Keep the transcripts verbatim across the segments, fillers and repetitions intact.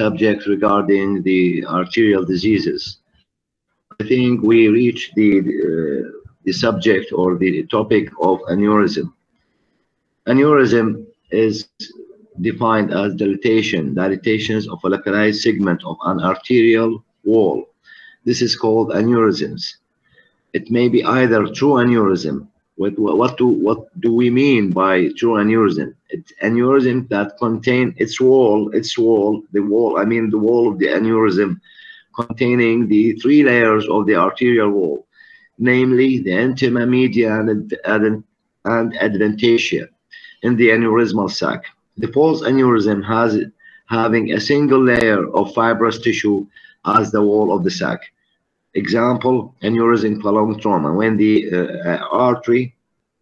subject regarding the arterial diseases. I think we reached the, uh, the subject or the topic of aneurysm. Aneurysm is defined as dilatation, dilatations of a localized segment of an arterial wall. This is called aneurysms. It may be either true aneurysm. What, what, do, what do we mean by true aneurysm? It's aneurysm that contain its wall, its wall, the wall, I mean the wall of the aneurysm containing the three layers of the arterial wall, namely the intima, media, and, and, and adventitia in the aneurysmal sac. The false aneurysm has having a single layer of fibrous tissue as the wall of the sac. Example, aneurysm prolonged trauma, when the uh, artery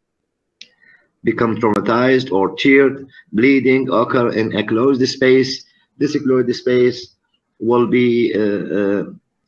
becomes traumatized or teared, bleeding occur in a closed space. This closed space will be uh, uh,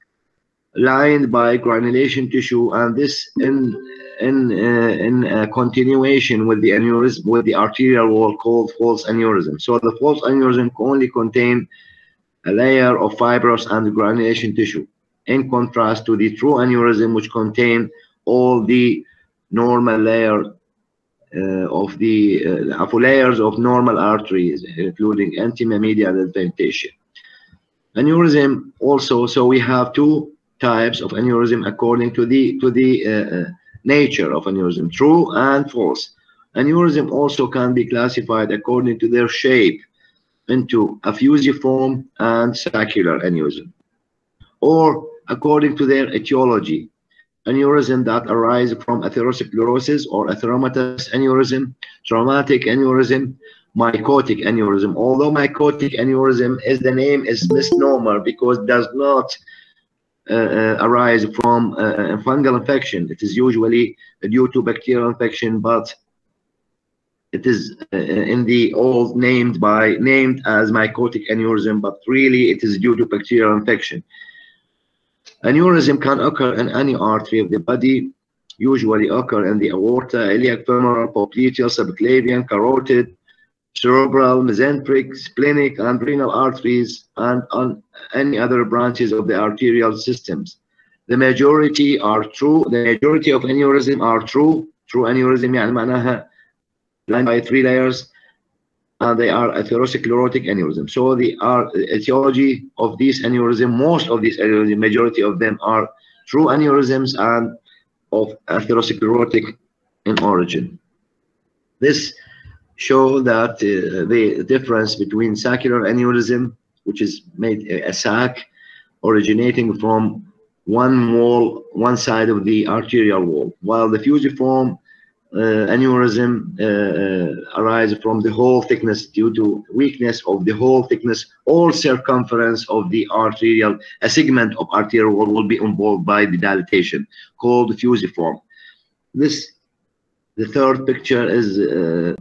lined by granulation tissue, and this in in uh, in a continuation with the aneurysm, with the arterial wall, called false aneurysm. So the false aneurysm only contain a layer of fibrous and granulation tissue, in contrast to the true aneurysm, which contain all the normal layer uh, of the uh, layers of normal arteries, including intima, media, and adventitia. Aneurysm also, so we have two types of aneurysm according to the to the uh, nature of aneurysm, true and false. Aneurysm also can be classified according to their shape into a fusiform and saccular aneurysm, or according to their etiology, aneurysm that arise from atherosclerosis or atheromatous aneurysm, traumatic aneurysm, mycotic aneurysm. Although mycotic aneurysm is the name is misnomer because it does not uh, uh, arise from uh, a fungal infection. It is usually due to bacterial infection, but it is uh, in the old named by named as mycotic aneurysm, but really it is due to bacterial infection. Aneurysm can occur in any artery of the body, usually occur in the aorta, iliac, femoral, popliteal, subclavian, carotid, cerebral, mesenteric, splenic, and renal arteries, and on any other branches of the arterial systems. The majority are true. The majority of aneurysm are true. True aneurysm يعني معناها lined by three layers, and they are atherosclerotic aneurysm. So the are etiology of these aneurysm, most of these aneurysm, majority of them are true aneurysms and of atherosclerotic in origin. This show that uh, the difference between saccular aneurysm, which is made a sac originating from one wall, one side of the arterial wall, while the fusiform uh, aneurysm uh, uh, arises from the whole thickness due to weakness of the whole thickness or circumference of the arterial, a segment of arterial wall will be involved by the dilatation, called fusiform. This, the third picture is uh,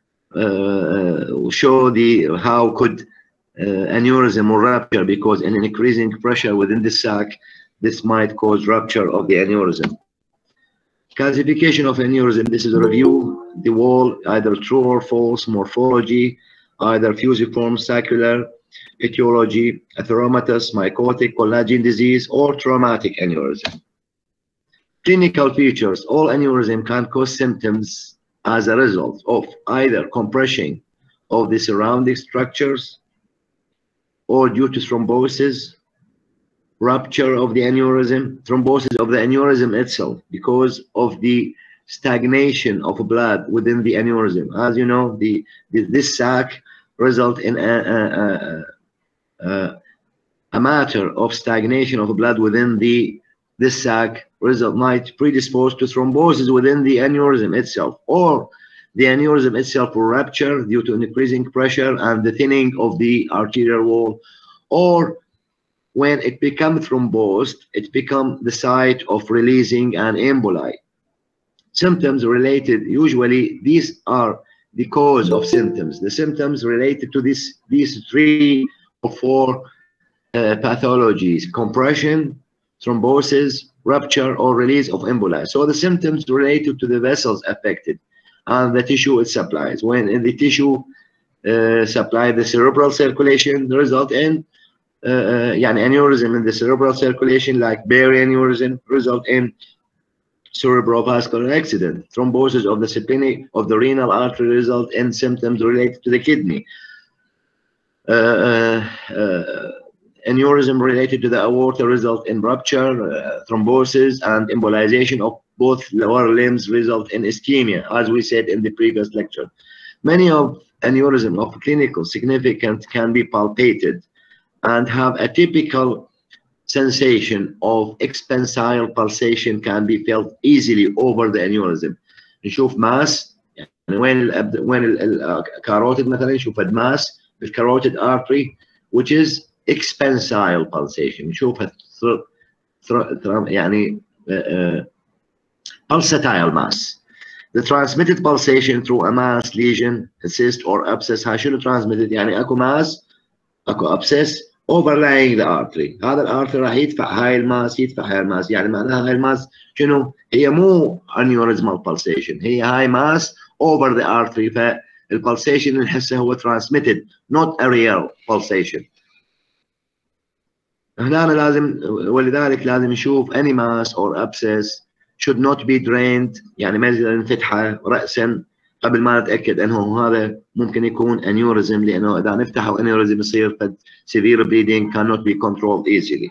uh, show the how could uh, aneurysm or rupture, because in an increasing pressure within the sac, this might cause rupture of the aneurysm. Classification of aneurysm, this is a review. The wall, either true or false, morphology, either fusiform, saccular, etiology, atheromatous, mycotic, collagen disease, or traumatic aneurysm. Clinical features, all aneurysm can cause symptoms as a result of either compression of the surrounding structures or due to thrombosis, rupture of the aneurysm, thrombosis of the aneurysm itself because of the stagnation of blood within the aneurysm. As you know, the, the this sac result in a, a, a, a matter of stagnation of blood within the this sac result might predispose to thrombosis within the aneurysm itself, or the aneurysm itself will rupture due to increasing pressure and the thinning of the arterial wall, or when it becomes thrombosed, it becomes the site of releasing an emboli. Symptoms related, usually these are the cause of symptoms. The symptoms related to this, these three or four uh, pathologies: compression, thrombosis, rupture, or release of emboli. So the symptoms related to the vessels affected and the tissue it supplies. When in the tissue uh, supply the cerebral circulation, the result in uh, يعني aneurysm in the cerebral circulation like Berry aneurysm result in cerebrovascular accident. Thrombosis of the spleen of the renal artery result in symptoms related to the kidney. Uh, uh, uh, aneurysm related to the aorta result in rupture, uh, thrombosis, and embolization of both lower limbs result in ischemia, as we said in the previous lecture. Many of aneurysm of clinical significance can be palpated and have a typical sensation of expansile pulsation can be felt easily over the aneurysm. نشوف ماس يعني وين ال وين الكاروتيد مثلا نشوف ماس بالكاروتيد artery which is expansile pulsation. نشوفها يعني uh, pulsatile mass. The transmitted pulsation through a mass lesion, a cyst or abscess. هاي شنو transmitted؟ يعني اكو ماس اكو abscess overlying the artery. هذا الارتري راح يدفع هاي الماس يدفع هاي الماس، يعني معناها هاي الماس شنو؟ هي مو aneurysmal pulsation، هي هاي ماس over the artery، فالpulsation اللي نحسه هو transmitted not a real pulsation. هنا لازم ولذلك لازم نشوف any mass or abscess should not be drained، يعني ما يصير نفتحه رأسا قبل ما نتأكد أنه هذا ممكن يكون aneurysm، لأنه إذا نفتحه aneurysm يصير severe bleeding cannot be controlled easily.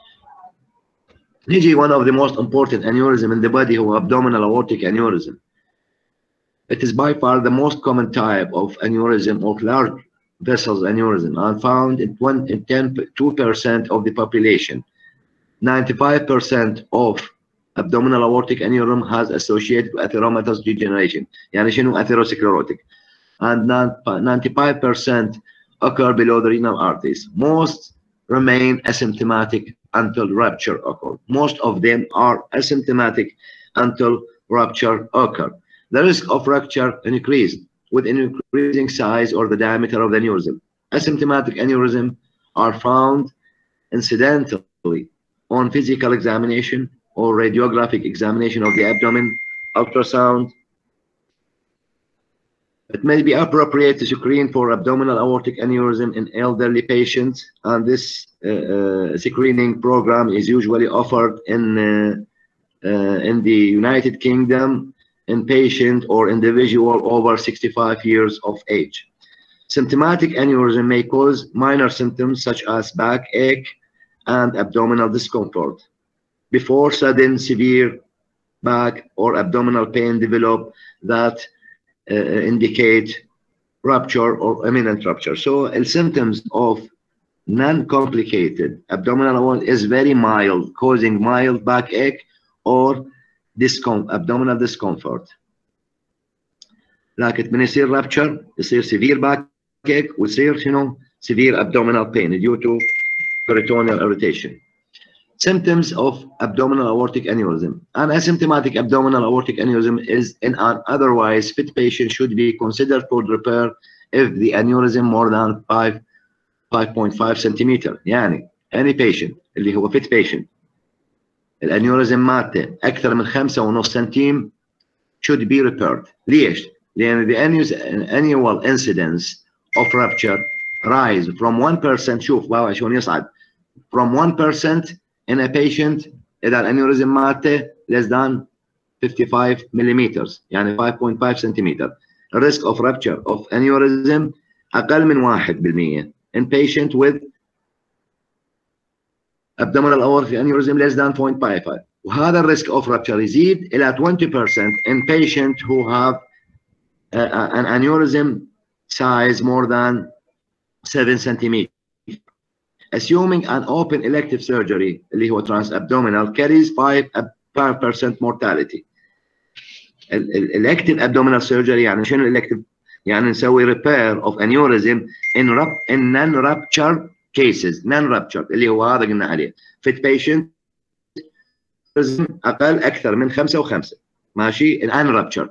نيجي one of the most important aneurysm in the body هو abdominal aortic aneurysm. It is by far the most common type of aneurysm of large vessels aneurysm and found in two percent of the population. ninety-five percent of abdominal aortic aneurysm has associated with atheromatous degeneration. يعني شنو atherosclerotic. And ninety-five percent occur below the renal arteries. Most remain asymptomatic until rupture occurs. Most of them are asymptomatic until rupture occurs. The risk of rupture increases with increasing size or the diameter of the aneurysm. Asymptomatic aneurysm are found incidentally on physical examination or radiographic examination of the abdomen, ultrasound. It may be appropriate to screen for abdominal aortic aneurysm in elderly patients, and this uh, uh, screening program is usually offered in uh, uh, in the United Kingdom in patient or individual over sixty-five years of age. Symptomatic aneurysm may cause minor symptoms such as backache and abdominal discomfort before sudden severe back or abdominal pain develop that uh, indicate rupture or imminent rupture. So the symptoms of non-complicated abdominal aorta is very mild, causing mild backache or discom abdominal discomfort. لكن من يصير rupture يصير severe backache ويصير شنو severe abdominal pain due to peritoneal irritation. Symptoms of abdominal aortic aneurysm. An asymptomatic abdominal aortic aneurysm is in an otherwise fit patient should be considered for repair if the aneurysm more than five point five centimeter. يعني any patient اللي هو fit patient الانيوريزم مالته اكثر من خمسة ونص سنتيم should be repaired. ليش؟ لأن the annual incidence of rupture rise from one percent. شوف واو شلون يصعد from one percent in a patient إذا الانيوريزم مالته less than fifty-five millimeters يعني five point five centimeter. The risk of rupture of aneurysm أقل من واحد بالمية in patient with abdominal aortic aneurysm less than zero point five five. وهذا الريسك of rupture يزيد إلى twenty percent in patient who have uh, an aneurysm size more than seven centimeters. Assuming an open elective surgery اللي هو transabdominal carries five percent mortality. elective abdominal surgery يعني شنو elective؟ يعني نسوي repair of aneurysm in, in non-rupture cases. non-rupture اللي هو هذا قلنا عليه fit patient أقل أكثر من خمسة وخمسة ماشي non-rupture.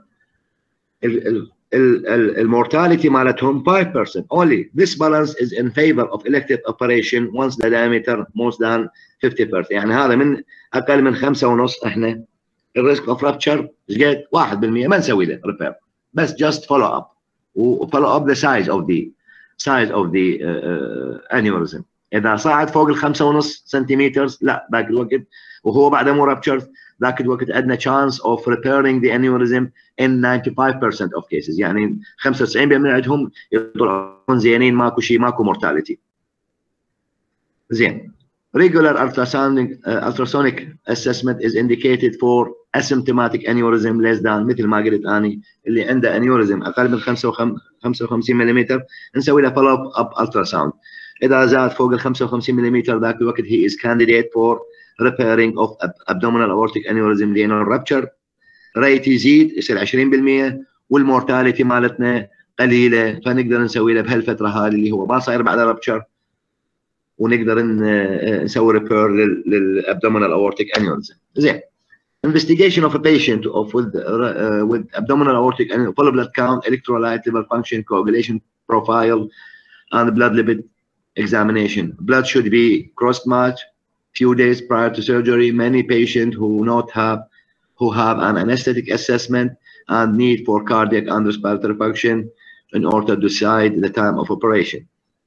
المورتاليتي مالتهم five percent only. This balance is in favor of elective operation once the diameter more than fifty percent. يعني هذا من أقل من خمسة ونص إحنا الريسك of rupture قد واحد بالمية ما نسوي له repair بس just follow up و follow up the size of the size of the uh, uh, aneurysm. اذا صعد فوق الخمسة ونص سنتيمتر لا ذاك الوقت وهو بعد مو رابتشر ذاك الوقت عندنا chance of repairing the aneurysm in ninety-five percent of cases، يعني خمسة وتسعين بالمئة عندهم يطلعون زينين، ماكو شيء، ماكو mortality. زين. Regular ultrasonic uh, ultrasonic assessment is indicated for asymptomatic aneurysm less than، مثل ما قلت اني اللي عنده aneurysm اقل من خمسة وخمسين ملم نسوي له follow up ultrasound. اذا زاد فوق ال خمسة وخمسين ملم ذاك الوقت he is candidate for repairing of abdominal aortic aneurysm لانه الرابتشر ريت يزيد يصير عشرين بالمئة والمورتاليتي مالتنا قليله، فنقدر نسوي له بهالفتره هذه اللي هو ما صاير بعد رابتشر ونقدر نسوي ريبير للابدومينال aortic aneurysm. زين. Investigation of a patient of with uh, with abdominal aortic aneurysm, full blood count, electrolyte, liver function, coagulation profile, and blood lipid examination. Blood should be cross-matched few days prior to surgery. Many patients who not have who have an anesthetic assessment and need for cardiac and respiratory function in order to decide the time of operation.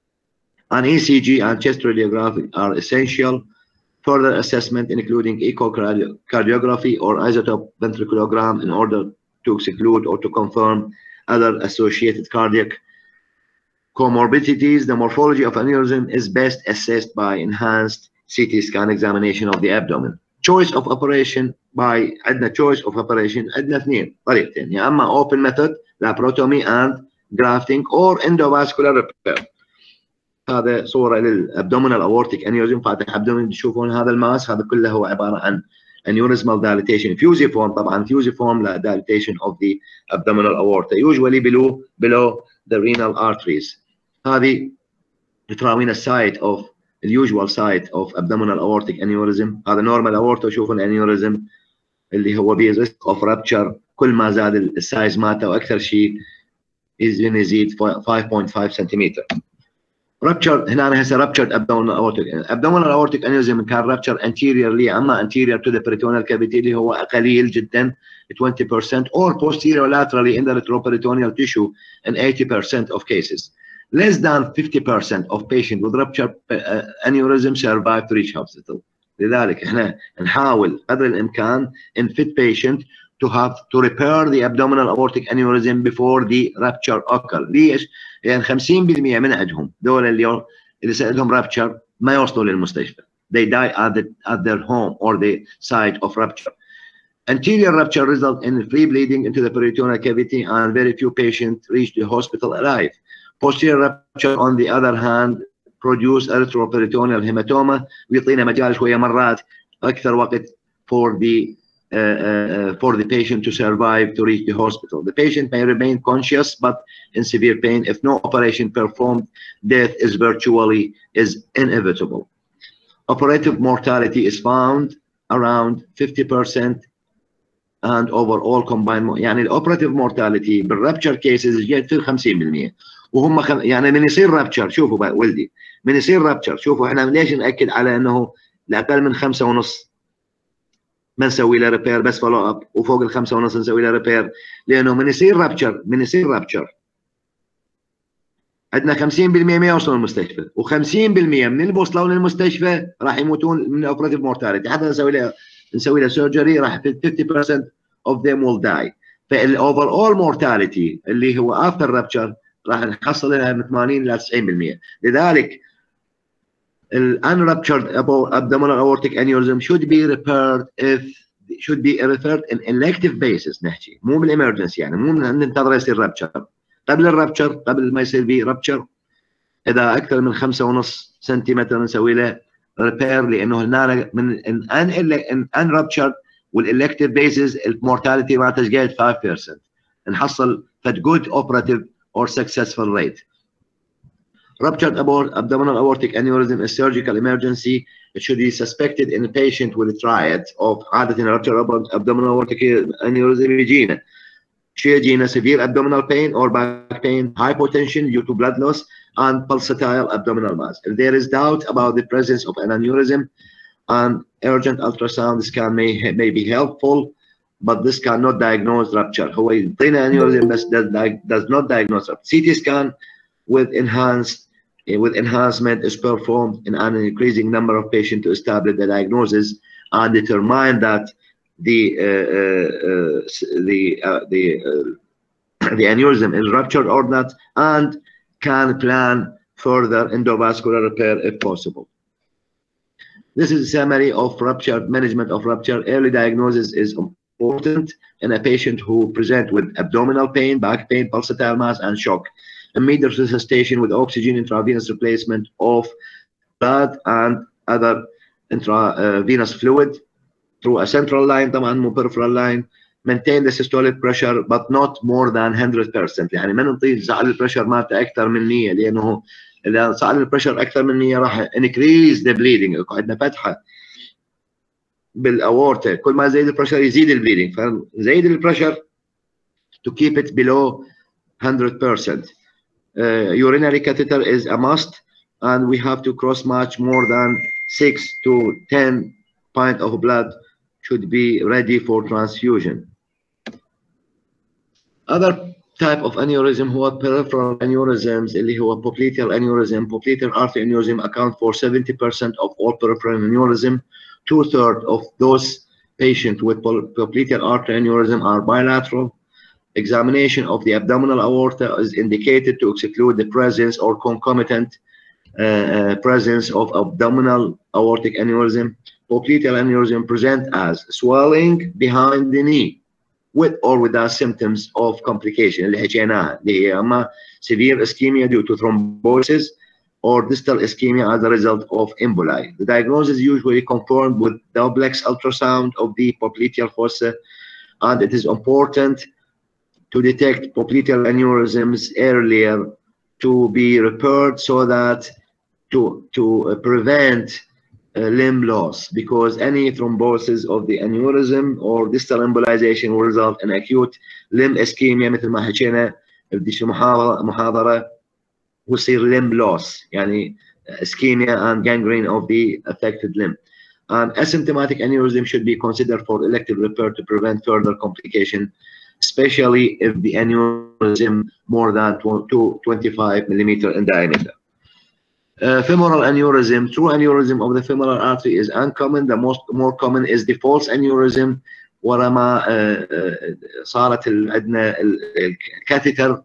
An E C G and chest radiography are essential. Further assessment including echocardiography or isotope ventriculogram in order to exclude or to confirm other associated cardiac comorbidities. The morphology of aneurysm is best assessed by enhanced C T scan examination of the abdomen. Choice of operation by عندنا choice of operation عندنا اثنين طريقتين، يا اما open method laparotomy and grafting or endovascular repair. هذا صوره للابدومينال aortic aneurysm، فاتح ابدومين تشوفون هذا الماس هذا كله هو عباره عن aneurysmal dilatation fusiform، طبعا fusiform لا dilatation of the abdominal aorta usually below below the renal arteries. هذه تراوينا السايت of the usual site of abdominal aortic aneurysm. هذا normal aorta شوفون aneurysm اللي هو بيه risk of rupture كل ما زاد السايز مالته واكثر شيء يزيد five point five سنتيمتر. rupture هنا هسه ruptured abdominal aortic abdominal aortic aneurysm كان rupture anteriorly اما anterior to the peritoneal cavity اللي هو قليل جدا twenty percent or posterior laterally in the retroperitoneal tissue in eighty percent of cases. Less than fifty percent of patients with ruptured aneurysm survive to reach hospital. لذلك احنا نحاول قدر الامكان in fit patient to have to repair the abdominal aortic aneurysm before the rupture occur. ليش؟ لأن يعني خمسين بالمئة من عندهم دول اللي اللي صار لهم rupture ما يوصلوا للمستشفى. They die at, the, at their home or the site of rupture. Anterior rupture result in free bleeding into the peritoneal cavity and very few patients reach the hospital alive. Posterior rupture on the other hand produce erythroperitoneal hematoma ويعطينا مجال شوية مرات أكثر وقت for the Uh, uh, for the patient to survive to reach the hospital. The patient may remain conscious but in severe pain. If no operation performed, death is virtually is inevitable. Operative mortality is found around fifty percent and overall combined يعني operative mortality بالrupture cases جت في خمسين بالمئة وهم خم... يعني من يصير rupture شوفوا بقى ولدي من يصير rupture شوفوا احنا ليش نأكد على انه لأقل من خمسة ونص ما نسوي له ريبير بس فولو اب وفوق الخمسة ونص نسوي له ريبير لانه من يصير رابتشر من يصير رابتشر عندنا خمسين بالمئة ما يوصلون المستشفى و50% من اللي بوصلوا للمستشفى راح يموتون من اوبراتيف مورتاليتي حتى نسوي له نسوي له سيرجري راح fifty percent of them will die. فالاوفر اول مورتاليتي اللي هو افتر رابتشر راح نحصل لها من ثمانين إلى تسعين بالمئة. لذلك ال unruptured abdominal aortic aneurysm should be repaired if should be referred in elective basis نحكي مو بالامرجنسي يعني مو ننتظر يصير رابتشر قبل الرابتشر قبل ما يصير فيه رابتشر اذا اكثر من خمسة ونص سنتيمتر نسوي له ريبير لانه هنا من ان unruptured والالكتيف بيسز المورتاليتي مالته قاعد five percent نحصل فد good operative or successful rate. Ruptured abdominal aortic aneurysm is surgical emergency. It should be suspected in a patient with a triad of عادة ruptured abdominal aortic aneurysm يجينا شو يجينا severe abdominal pain or back pain, hypotension due to blood loss, and pulsatile abdominal mass. If there is doubt about the presence of an aneurysm, an urgent ultrasound scan may may be helpful, but this cannot diagnose rupture. هو يعطينا aneurysm بس does not diagnose rupture. C T scan with enhanced with enhancement is performed in an increasing number of patients to establish the diagnosis and determine that the uh, uh, the uh, the uh, the aneurysm is ruptured or not, and can plan further endovascular repair if possible. This is a summary of rupture, management of rupture. Early diagnosis is important in a patient who present with abdominal pain, back pain, pulsatile mass, and shock. Immediate resuscitation with oxygen intravenous replacement of blood and other intravenous fluid through a central line, طبعا peripheral line. Maintain the systolic pressure but not more than one hundred percent. يعني ما نعطيه صعد البريشر مالته اكثر من مية، لانه اذا صعد البريشر اكثر من مية راح increase the bleeding. عندنا فتحه بالاورتا، كل ما زيد البريشر يزيد البليدنج، فزيد البريشر to keep it below one hundred percent. Uh, urinary catheter is a must, and we have to cross match more than six to ten pint of blood should be ready for transfusion. Other type of aneurysm هو peripheral aneurysms اللي هو popliteal aneurysm. Popliteal artery aneurysm account for seventy percent of all peripheral aneurysm. Two-thirds of those patients with popliteal artery aneurysm are bilateral. Examination of the abdominal aorta is indicated to exclude the presence or concomitant uh, uh, presence of abdominal aortic aneurysm. Popliteal aneurysm present as swelling behind the knee with or without symptoms of complication اللي حكيناها، اللي هي اما severe ischemia due to thrombosis or distal ischemia as a result of emboli. The diagnosis is usually confirmed with duplex ultrasound of the popliteal fossa, and it is important to detect popliteal aneurysms earlier to be repaired so that to to uh, prevent uh, limb loss, because any thrombosis of the aneurysm or distal embolization will result in acute limb ischemia مثل ما حكينا بديش محاضرة محاضرة ويصير limb loss يعني ischemia and gangrene of the affected limb. And asymptomatic aneurysm should be considered for elective repair to prevent further complication, especially if the aneurysm more than twenty-five millimeter in diameter. Uh, femoral aneurysm, true aneurysm of the femoral artery is uncommon. The most more common is the false aneurysm. ورما صارت عندنا الكاثيتر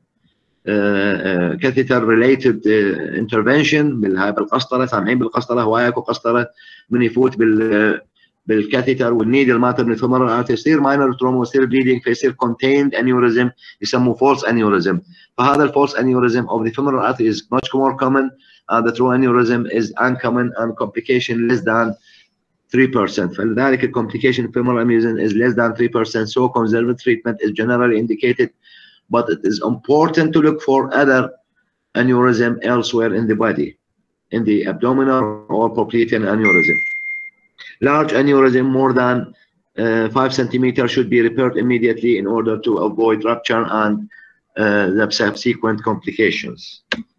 catheter related uh, intervention بالهاي بالقسطره، سامعين بالقسطره هوايه اكو قسطره من يفوت بال بالكاثيتر والنيدل مالته من الفيمورال ارتري يصير ماينر تروما ويصير بليدنج فيصير contained aneurysm يسموه false aneurysm. فهذا الفولس aneurysm of the femoral artery is much more common, and the true aneurysm is uncommon and complication less than three percent. فلذلك the complication femoral aneurysm is less than three percent, so conservative treatment is generally indicated, but it is important to look for other aneurysm elsewhere in the body, in the abdominal or popliteal aneurysm. Large aneurysm more than uh, five centimeters should be repaired immediately in order to avoid rupture and uh, the subsequent complications.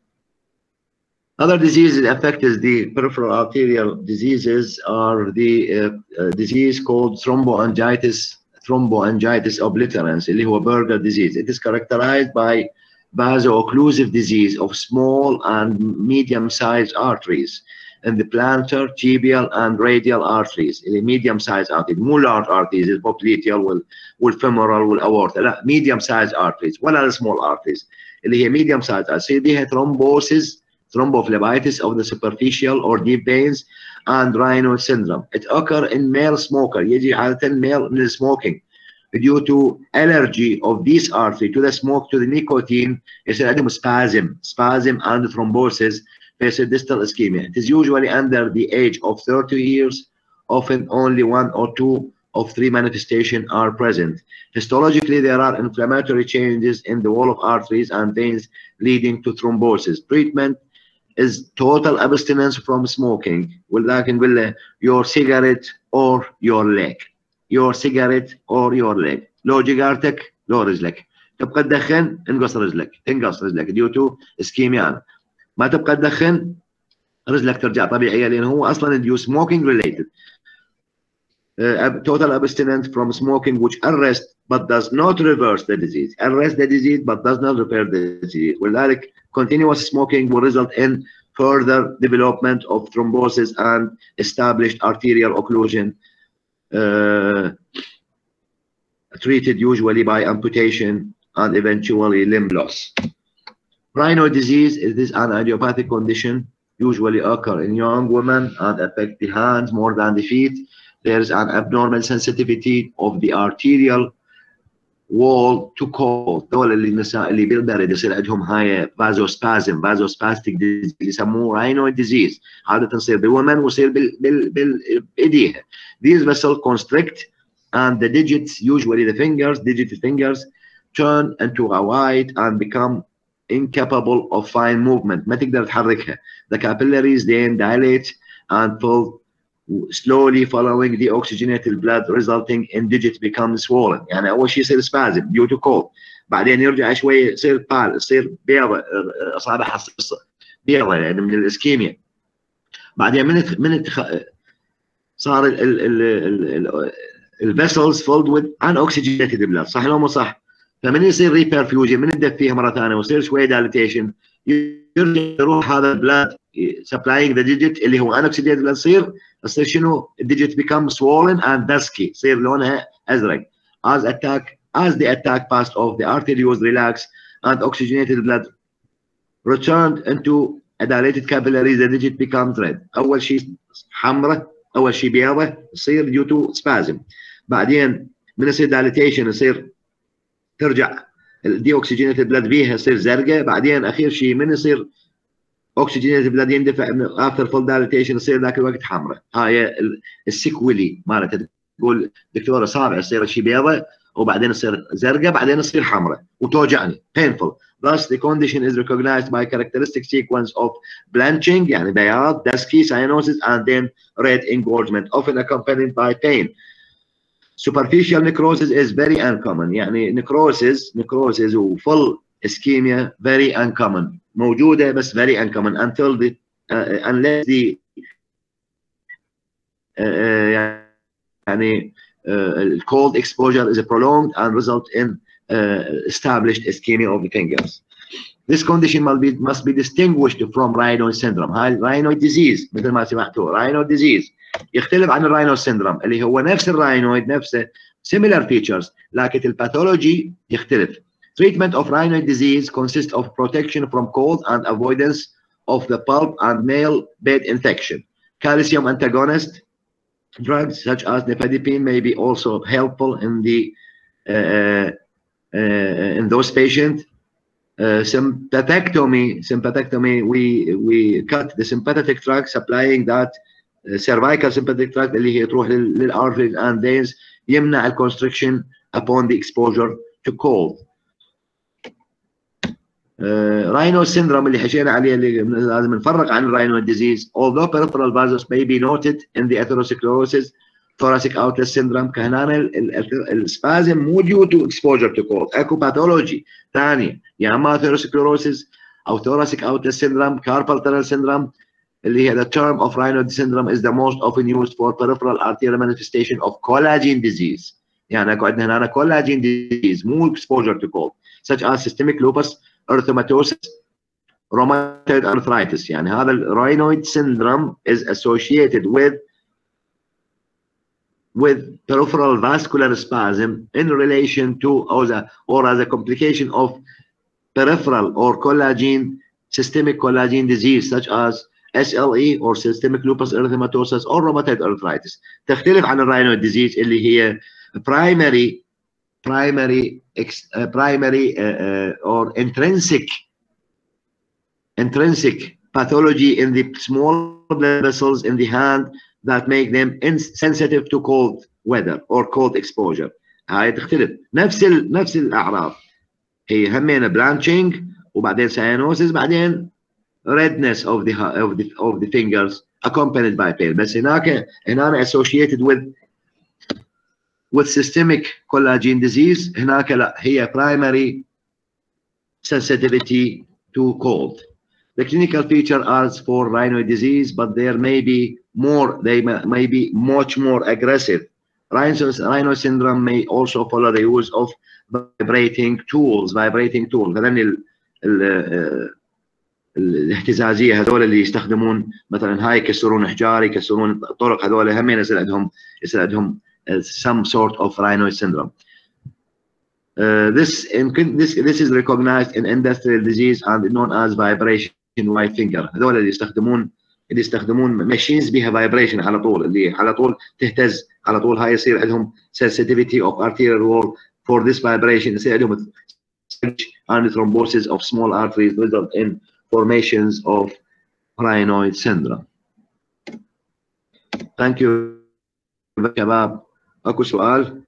Other diseases that affect the peripheral arterial diseases are the uh, uh, disease called thromboangiitis, thromboangiitis obliterans, اللي هو Berger disease. It is characterized by vaso-occlusive disease of small and medium-sized arteries in the plantar, tibial, and radial arteries. اللي medium-sized arteries، مو large arteries، البوبليتيال وال والفيمورال والأورتا، لا medium-sized arteries ولا small arteries. اللي هي medium-sized arteries بيها thrombosis, thrombophlebitis of the superficial or deep veins, and Raynaud syndrome. It occurs in male smoker. يجي عادة male من smoking due to allergy of this artery to the smoke, to the nicotine. يصير عندهم spasm, spasm and thrombosis. فيصير distal ischemia. It is usually under the age of thirty years. Often only one or two of three manifestations are present. Histologically, there are inflammatory changes in the wall of arteries and veins leading to thrombosis. Treatment is total abstinence from smoking. ولكن بالله your cigarette or your leg, your cigarette or your leg. لو جيجارتك لو رجلك. تبقى تدخن انقص رجلك، تنقص رجلك due to ischemia. ما تبقى تدخن رجلك ترجع طبيعية، لأنه هو أصلا you smoking related. Uh, total abstinence from smoking which arrests but does not reverse the disease. Arrest the disease but does not repair the disease. ولذلك continuous smoking will result in further development of thrombosis and established arterial occlusion, uh, treated usually by amputation and eventually limb loss. Raynaud disease is this an idiopathic condition, usually occur in young women and affect the hands more than the feet. There is an abnormal sensitivity of the arterial wall to cold. دول اللي النساء اللي بالبرد يصير عندهم هاي vasospasm vasospastic disease يسموه Raynaud disease. عادة تصير بالwomen ويصير بال بال بالإيديها. These vessels constrict and the digits, usually the fingers, digital fingers, turn into a wide and become incapable of fine movement. ما تقدر تحركها. The capillaries then dilate and fill slowly following the oxygenated blood, resulting in digits become swollen. يعني أول شيء يصير spasm due to cold. بعدين يرجع شوي يصير pal يصير بيضة أصابعها بيضة يعني من الإسكيميا. بعدين من من صار ال ال ال ال vessels filled with unoxygenated blood. صح لو مو صح؟ فمن يصير ريبرفيوجن من يدف فيها مرة ثانية ويصير شوي دايليتيشن يرجع يروح هذا البلاد supplying the digit اللي هو unoxygenated blood يصير يصير شنو؟ الديجيت become swollen and dusky يصير لونها أزرق. As attack as the attack passed off, the arterioles relax and oxygenated blood returned into a dilated capillaries. The digit becomes red. أول شيء حمراء أول شيء بيضة يصير due to spasm. بعدين من يصير dilatation يصير ترجع الدي اوكسجينيتد بلاد بيها يصير زرقاء. بعدين اخير شيء من يصير اوكسجينيتد بلاد يندفع افتر فول دايليتيشن يصير ذاك الوقت حمراء. هاي السيكولي مالتها تقول دكتوره صابع يصير شيء بيضاء وبعدين يصير زرقاء بعدين يصير حمراء وتوجعني painful. Thus the condition is recognized by characteristic sequence of blanching يعني بياض, dusky, cyanosis and then red engorgement often accompanied by pain. Superficial necrosis is very uncommon. يعني necrosis necrosis و full ischemia very uncommon. موجودة بس very uncommon until the uh, unless the uh, يعني uh, cold exposure is prolonged and result in uh, established ischemia of the fingers. This condition must be must be distinguished from Raynaud syndrome. هاي Raynaud disease مثل ما سمعتوا Raynaud disease يختلف عن الراينود سيندروم اللي هو نفس الراينويد نفسه similar features لكن الباثولوجي يختلف. Treatment of Raynaud disease consists of protection from cold and avoidance of the pulp and male bed infection. Calcium antagonist drugs such as nifedipine may be also helpful in the uh, uh, in those patients. Uh, sympathectomy sympathectomy we we cut the sympathetic tract supplying that cervical sympathetic tract اللي هي تروح للارتريز and veins يمنع الconstriction upon the exposure to cold. Raynaud syndrome اللي حكينا عليه اللي لازم نفرق عن Raynaud disease. Although peripheral vasos may be noted in the atherosclerosis thoracic outlet syndrome كهنا السبازم مو due to exposure to cold. اكو باثولوجي ثانيه يا اما atherosclerosis او thoracic outlet syndrome carpal tunnel syndrome اللي هي the term of Raynaud syndrome is the most often used for peripheral arterial manifestation of collagen disease. يعني اكو عندنا هنا collagen disease مو exposure to cold such as systemic lupus erythematosus rheumatoid arthritis. يعني هذا Raynaud syndrome is associated with with peripheral vascular spasm in relation to or, the, or as a complication of peripheral or collagen systemic collagen disease such as S L E or systemic lupus erythematosus or rheumatoid arthritis. تختلف عن الراينود disease اللي هي primary primary uh, primary uh, uh, or intrinsic intrinsic pathology in the small blood vessels in the hand that make them insensitive to cold weather or cold exposure. هاي تختلف. نفس ال نفس الأعراض هي همين blanching وبعدين cyanosis بعدين redness of the of the of the fingers accompanied by pain. بس هناك هنا associated with with systemic collagen disease. هناك لا هي primary sensitivity to cold. The clinical feature are for Raynaud disease, but there may be more. They may, may be much more aggressive. Raynaud syndrome may also follow the use of vibrating tools. Vibrating tools. هذين ال ال الاهتزازيه هذول اللي يستخدمون مثلا هاي يكسرون حجار يكسرون الطرق هذول همين يصير عندهم يصير عندهم some sort of rhinoid syndrome. Uh, this in this this is recognized in industrial disease and known as vibration white finger. هذول اللي يستخدمون اللي يستخدمون ماشينز بها فايبريشن على طول اللي على طول تهتز على طول هاي يصير عندهم sensitivity of arterial wall for this vibration يصير عندهم and thrombosis of small arteries result in formations of rhinoid syndrome. Thank you شباب. اكو سؤال؟